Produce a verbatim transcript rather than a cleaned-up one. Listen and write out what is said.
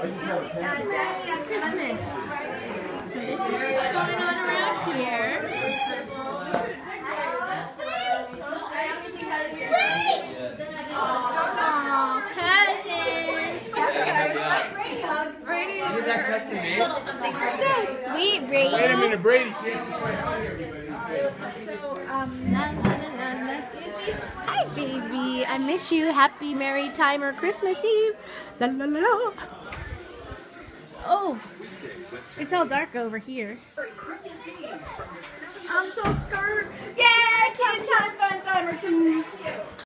Christmas. So this is what's going on around here. Oh, cousins. Is that custom made? So sweet, Brady. Wait a minute, Brady. So, um, la, la, la, la, la. Hi, baby. I miss you. Happy married time or Christmas Eve. La, la, la, la. Oh, it's all dark over here. I'm so scared. Yeah, kids have fun time or twos.